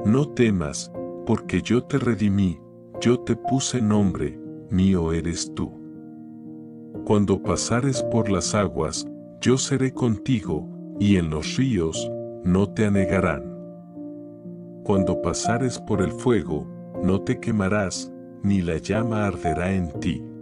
No temas, porque yo te redimí, yo te puse nombre, mío eres tú. Cuando pasares por las aguas, yo seré contigo, y en los ríos, no te anegarán. Cuando pasares por el fuego, no te quemarás, ni la llama arderá en ti.